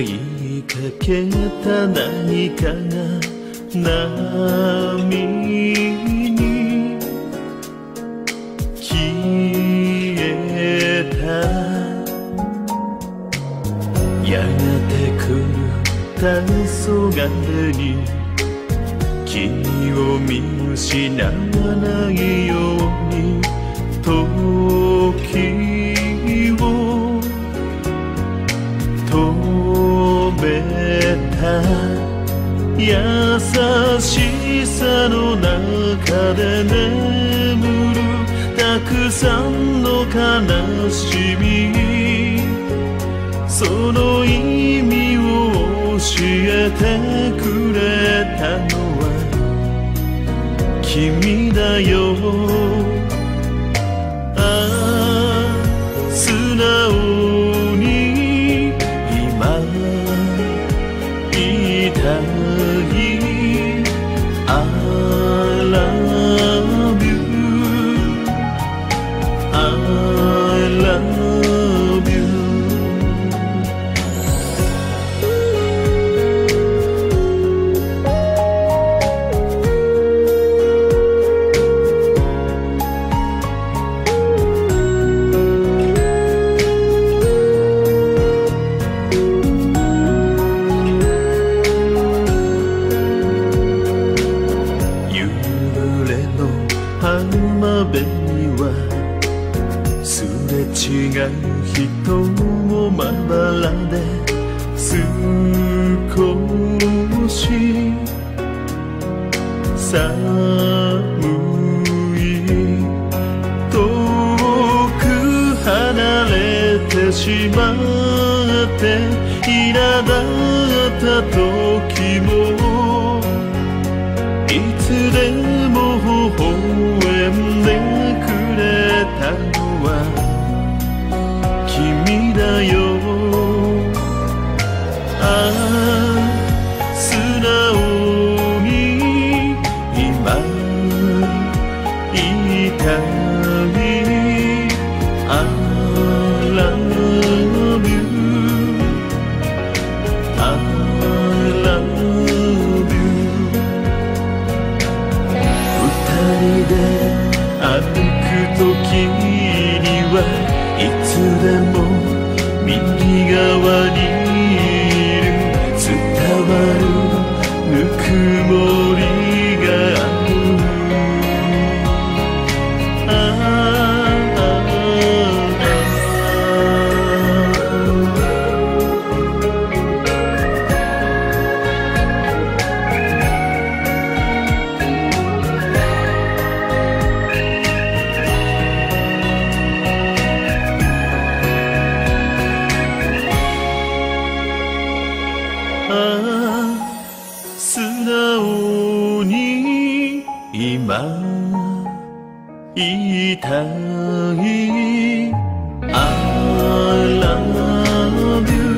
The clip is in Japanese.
いかけた何かが波に消えた。やがて来る黄昏に君を見失わないように時を止めた。優しさの中で眠るたくさんの悲しみ、その意味を教えてくれたのは君だよ。ああ、素直に今言いたい。I love you, I love you. 浜辺にはすれ違う人もまばらで、少し寒い。遠く離れてしまって苛立った時も、いつでも微笑んでくれたのは君だよ。ああ、素直に今言いたい。I love you, I love you。歩く時にはいつでも右側にいる。伝わるぬくもりがある。ああ、素直に今言いたい。I love you